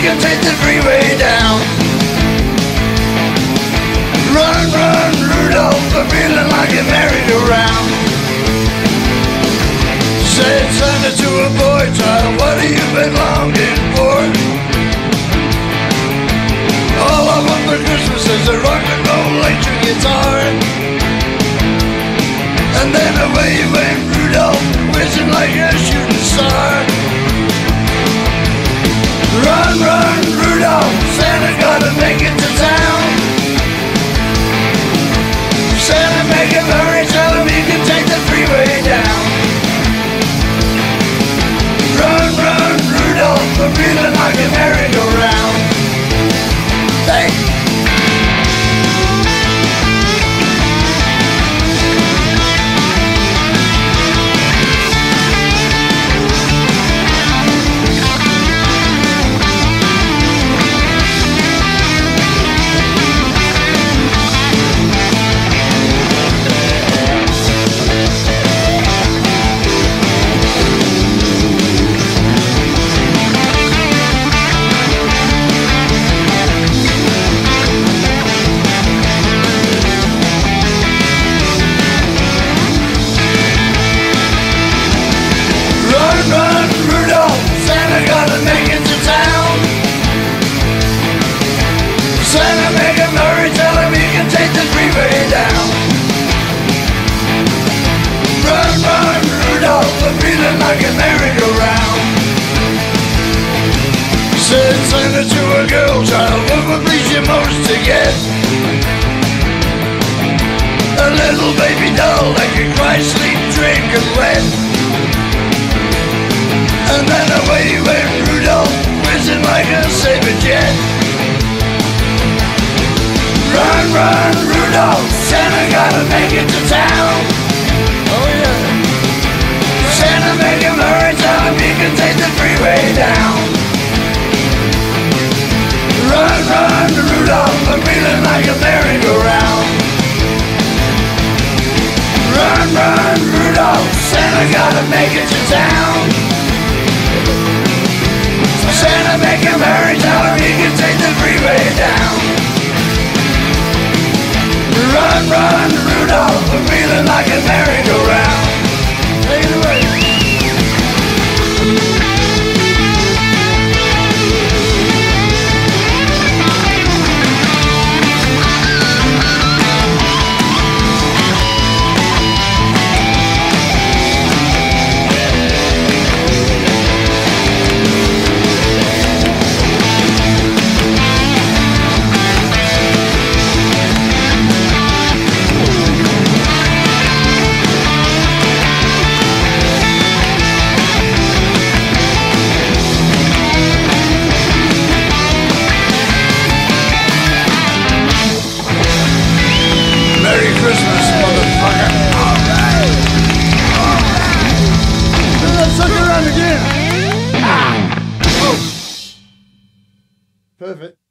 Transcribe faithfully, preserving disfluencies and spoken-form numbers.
can take the freeway down. Run, run, Rudolph, I'm feeling like a merry-go-round. Said Santa to a boy child, what have you been longing for? All I want for Christmas is a rock and roll electric guitar. And then away went Rudolph, whizzing like a shooting star. Run, run, Rudolph, Santa gotta make it to town. Santa, make him hurry, tell him he can take the freeway down. Run, run, Rudolph, I'm feeling like a merry-go-round. Hey! Santa, make him hurry, tell him he can take the freeway down. Run, run, Rudolph, I'm feeling like a merry-go-round. Said Santa to a girl child, what would please you most to get? A little baby doll that can cry, sleep, drink, and wet. And then away went Rudolph, whizzing like a saber jet. Run, run, Rudolph, Santa gotta make it to town. Oh yeah. Santa, make him hurry, tell him he can take the freeway down. Run, run, Rudolph, I'm feeling like a merry-go-round. Run, run, Rudolph, Santa gotta make it to town. Santa, make him hurry, tell him he can take the freeway down. Run, run, Rudolph, I'm feeling like a merry-go-round. Take it away. Christmas, motherfucker. Alright! Alright! Do that sucker around again! Ah. Oh. Perfect.